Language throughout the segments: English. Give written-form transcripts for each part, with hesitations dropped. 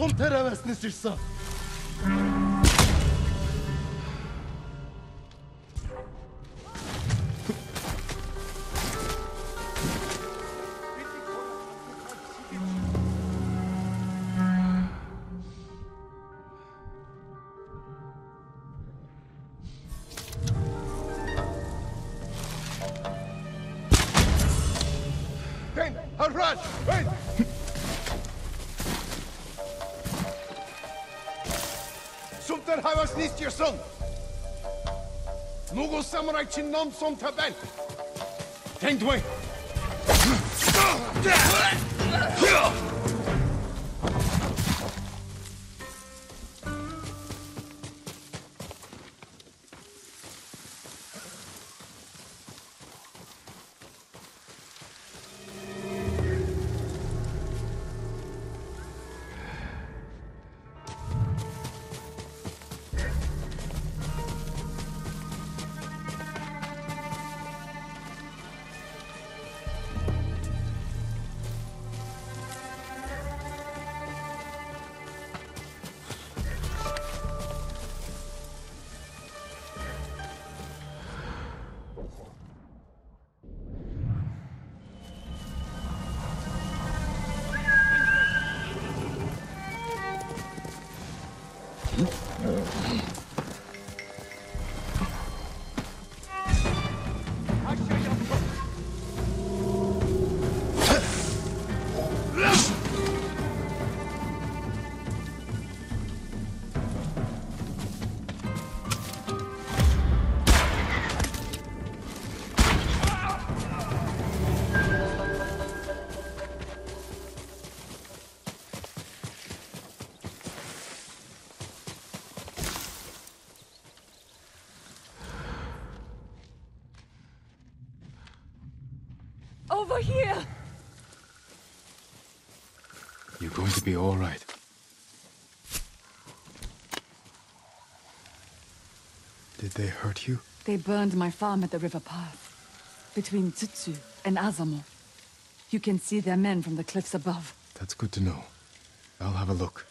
som teravesni sirsa. Harraj, wait! Sumter havas nist your son. Mongol samurai chinnam som tabel. Tänk way. Over here! You're going to be all right. Did they hurt you? They burned my farm at the river path, between Tsutsu and Azamo. You can see their men from the cliffs above. That's good to know. I'll have a look.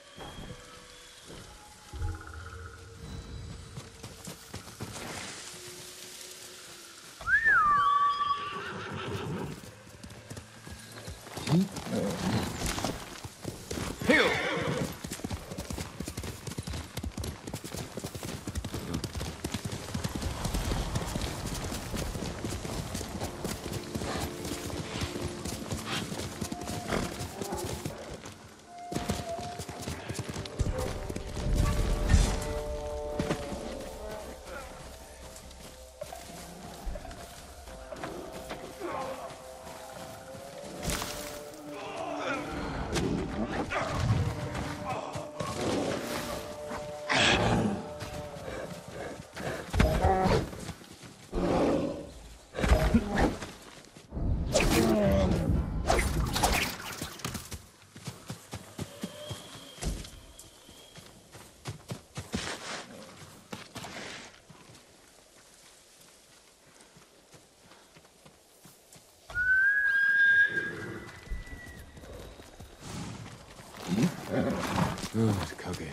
Good, Kage.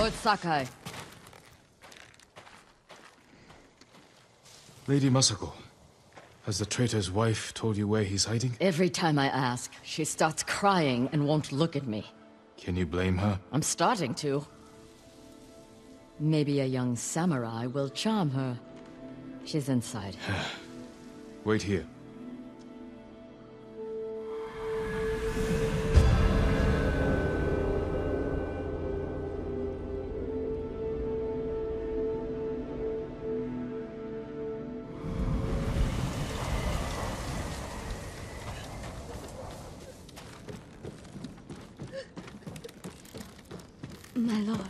Lord Sakai. Lady Masako, has the traitor's wife told you where he's hiding? Every time I ask, she starts crying and won't look at me. Can you blame her? I'm starting to. Maybe a young samurai will charm her. She's inside. Wait here. My lord.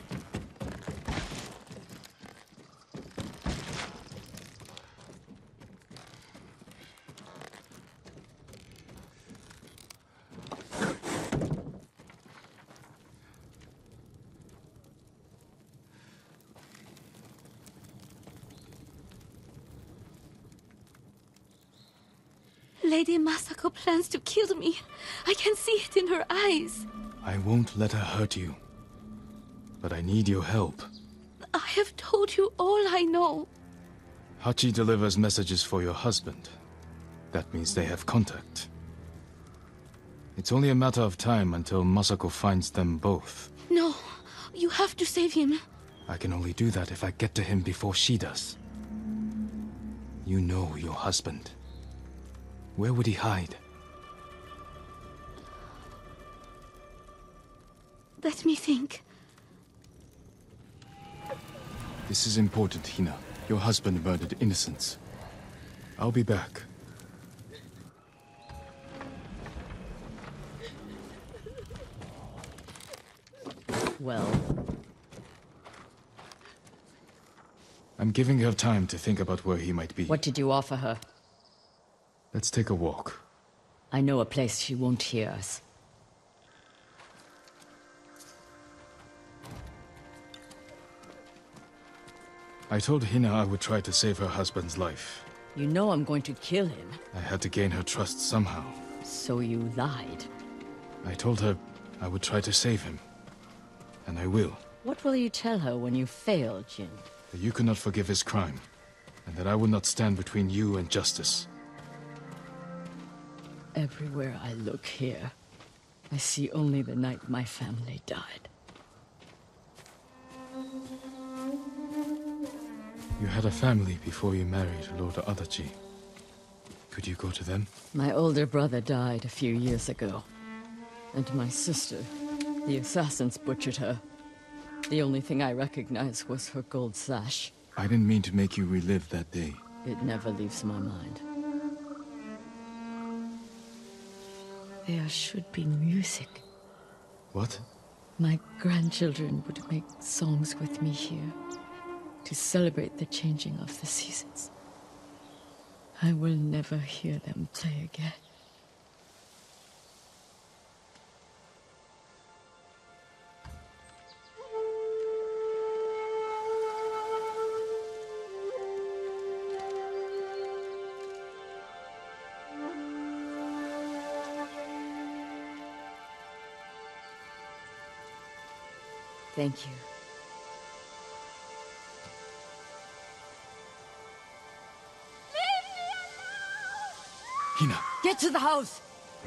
Lady Masako plans to kill me. I can see it in her eyes. I won't let her hurt you. But I need your help. I have told you all I know. Hachi delivers messages for your husband. That means they have contact. It's only a matter of time until Masako finds them both. No, you have to save him. I can only do that if I get to him before she does. You know your husband. Where would he hide? Let me think. This is important, Hina. Your husband murdered innocents. I'll be back. Well, I'm giving her time to think about where he might be. what did you offer her? Let's take a walk. I know a place she won't hear us. I told Hina I would try to save her husband's life. You know I'm going to kill him, I had to gain her trust somehow. so you lied. I told her I would try to save him. And I will. What will you tell her when you fail, Jin? That you cannot forgive his crime. And that I will not stand between you and justice. Everywhere I look here, I see only the night my family died. You had a family before you married Lord Adachi. Could you go to them? My older brother died a few years ago. And my sister, the assassins butchered her. The only thing I recognize was her gold sash. I didn't mean to make you relive that day. It never leaves my mind. There should be music. What? My grandchildren would make songs with me here to celebrate the changing of the seasons. I will never hear them play again. Thank you. Hina! Get to the house!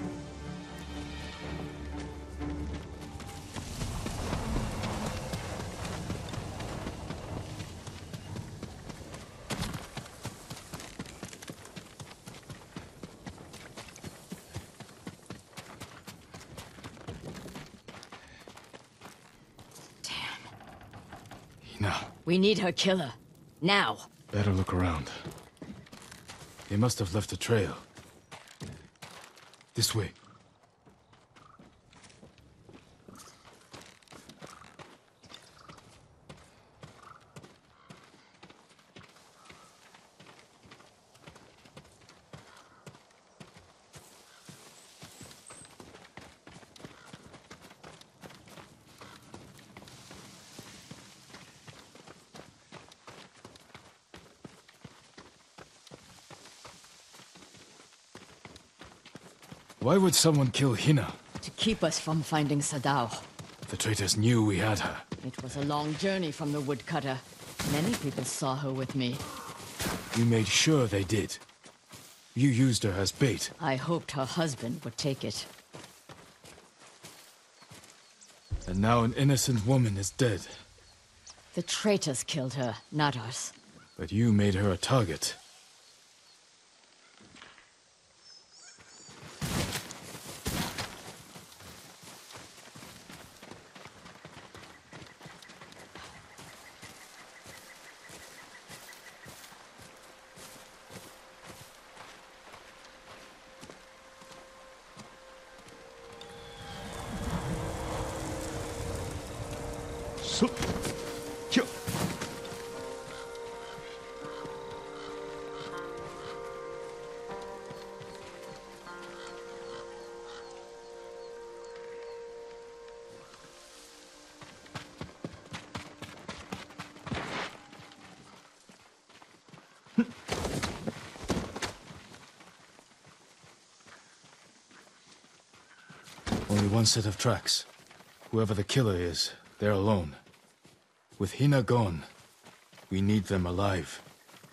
Hina. We need her killer. Now. Better look around. They must have left a trail. This way. Why would someone kill Hina? To keep us from finding Sadao. The traitors knew we had her. It was a long journey from the woodcutter. Many people saw her with me. You made sure they did. You used her as bait. I hoped her husband would take it. And now an innocent woman is dead. The traitors killed her, not us. But you made her a target. Only one set of tracks. Whoever the killer is, they're alone. With Hina gone, we need them alive.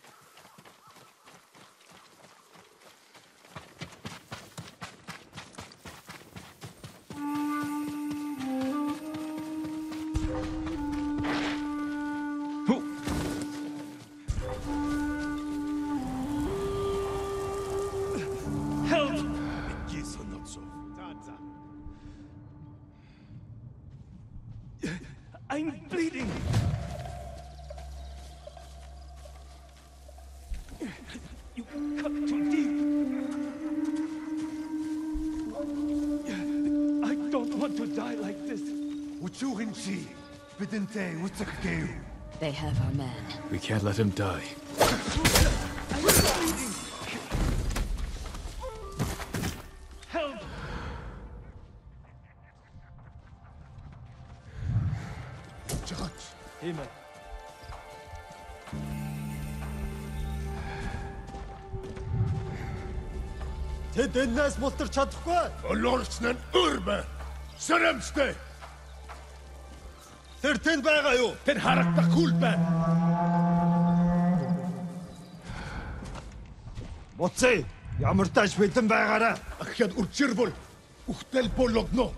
I'm bleeding! You cut too deep! I don't want to die like this! They have our man. We can't let him die. I'm bleeding! Help! Hima. Тэд энэс мултарч чадахгүй. Олорчны өрбө. Сэрэмстэй. Тэр тэнд байгаа юу? Тэр харагдахгүй л байна. Буцъя. Ямар тааш бэлэн байгаарай. Ахяд үрчирбол. Ухтэл болгоно.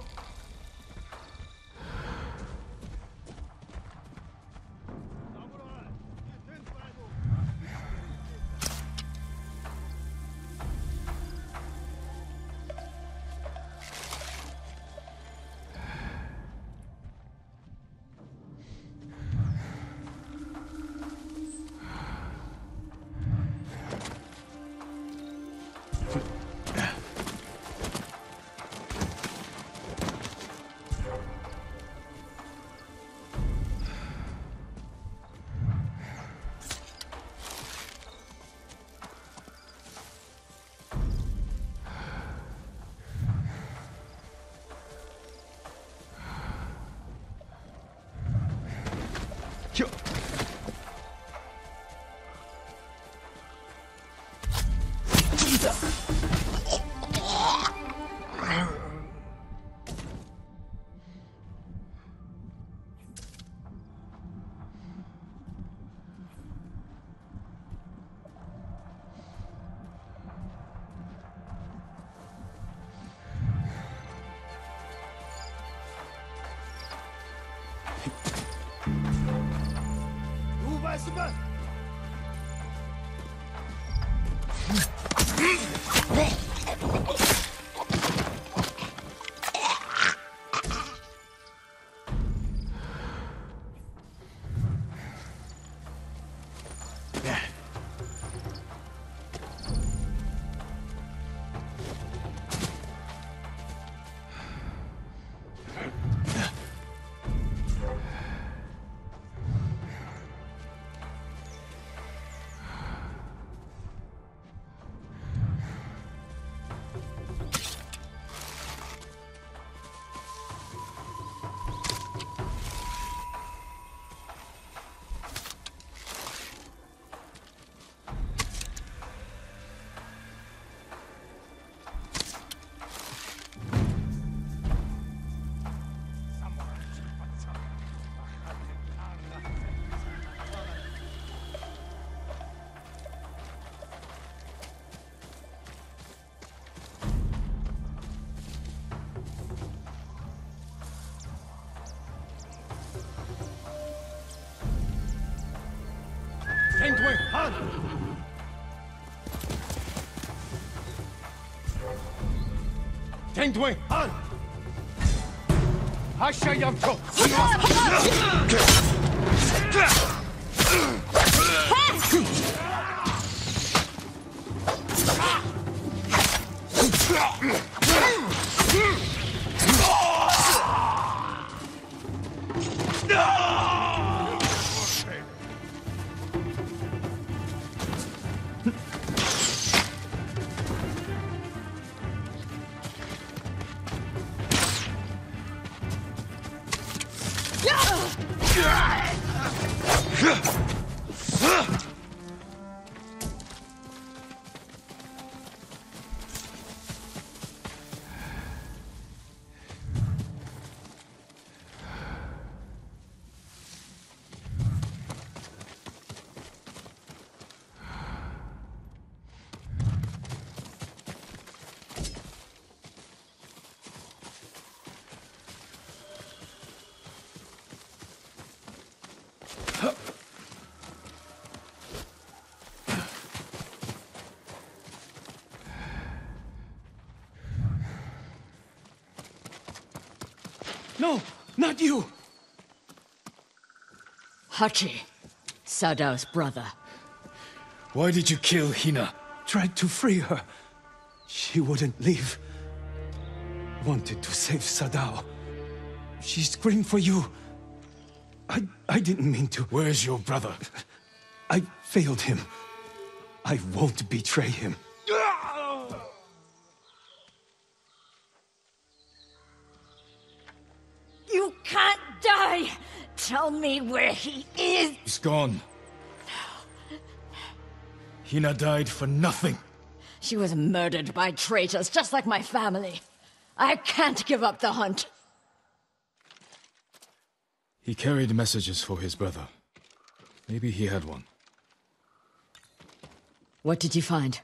Han! Tengdui! Han! Hasha Yamto! No, not you! Hachi, Sadao's brother. Why did you kill Hina? Tried to free her. She wouldn't leave. Wanted to save Sadao. She screamed for you. I didn't mean to. Where's your brother? I failed him. I won't betray him. You can't die! Tell me where he is! He's gone. Hina died for nothing. She was murdered by traitors, just like my family. I can't give up the hunt. He carried messages for his brother. Maybe he had one. What did you find?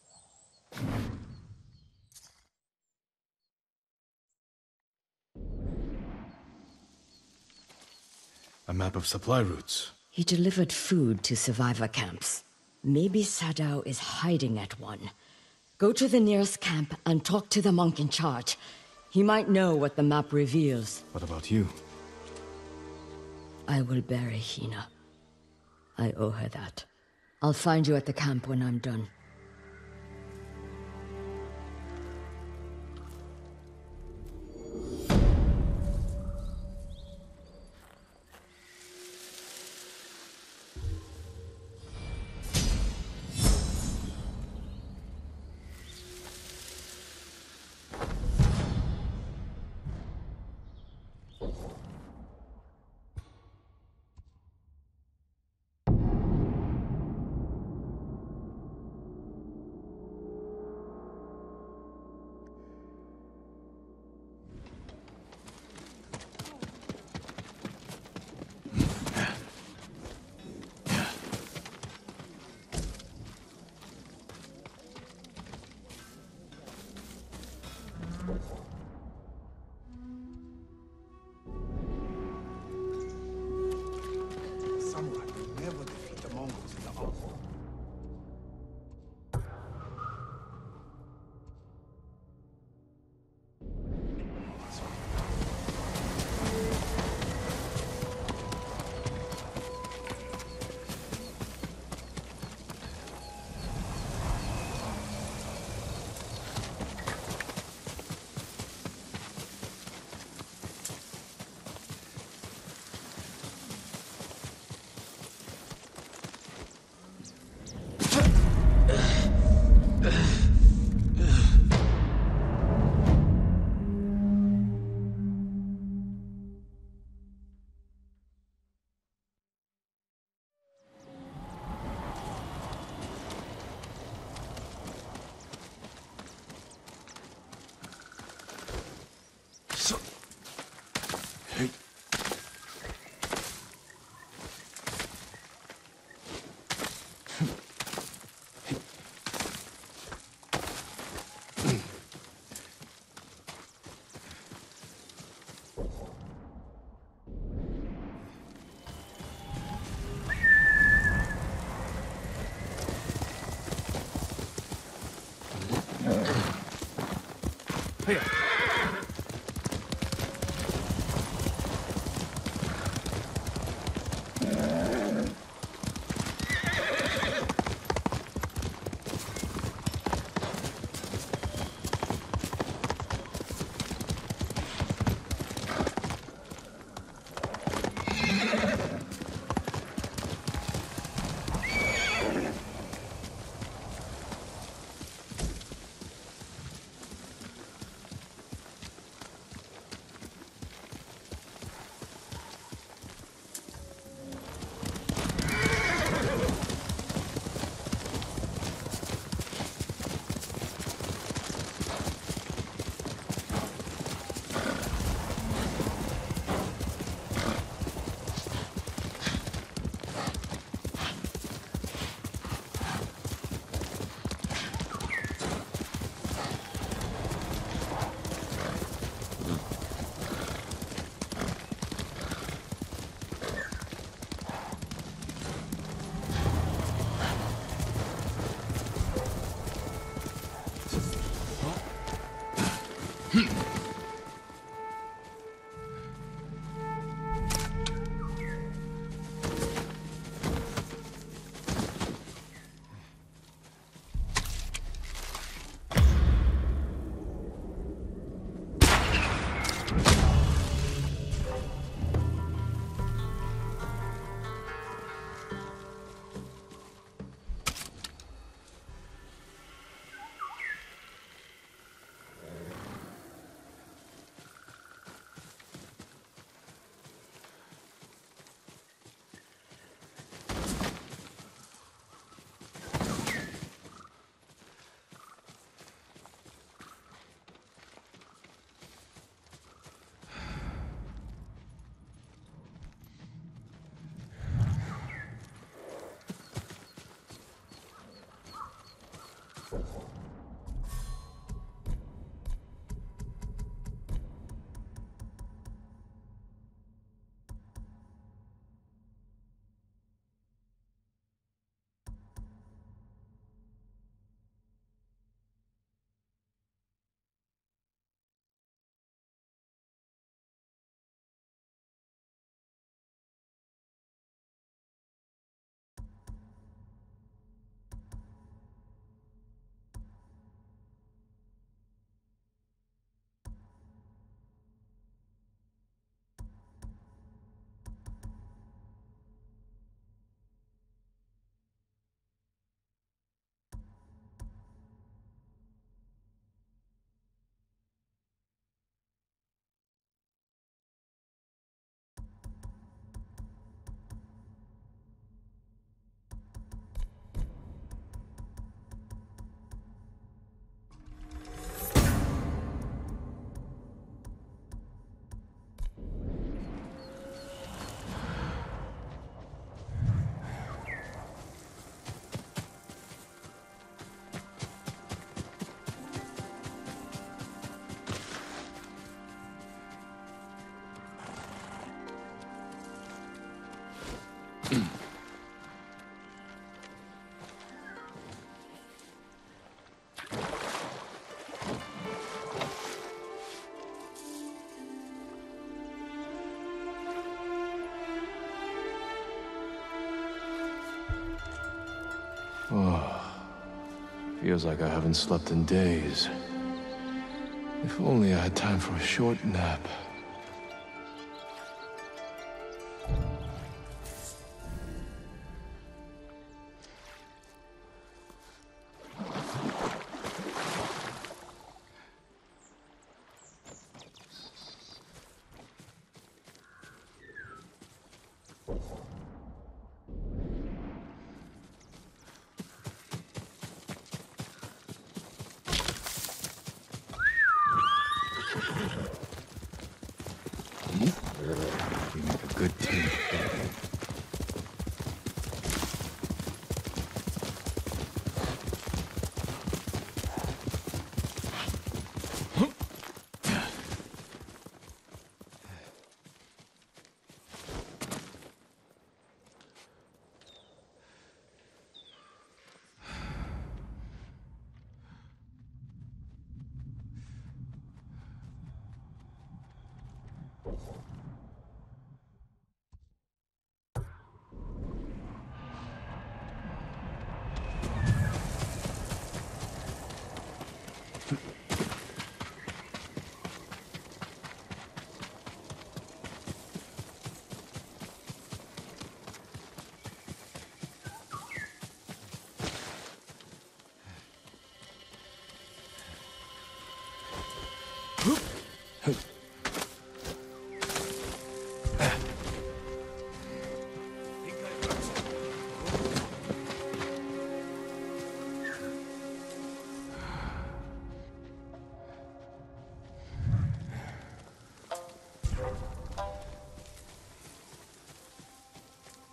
A map of supply routes. He delivered food to survivor camps. Maybe Sadao is hiding at one. Go to the nearest camp and talk to the monk in charge. He might know what the map reveals. What about you? I will bury Hina. I owe her that. I'll find you at the camp when I'm done. Here. Oh, feels like I haven't slept in days. If only I had time for a short nap.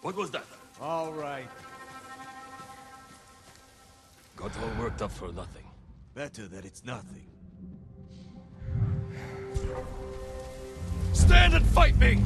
What was that? All right. Got all worked up for nothing. Better that it's nothing. Stand and fight me!